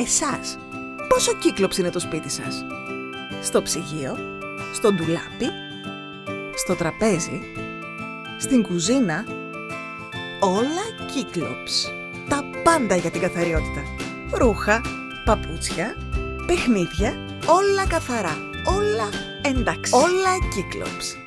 εσάς. Πόσο κύκλοψ είναι το σπίτι σας? Στο ψυγείο, στο ντουλάπι, στο τραπέζι, στην κουζίνα, όλα κύκλοψ. Τα πάντα για την καθαριότητα. Ρούχα, παπούτσια, παιχνίδια, όλα καθαρά, όλα εντάξει, όλα κύκλοψ.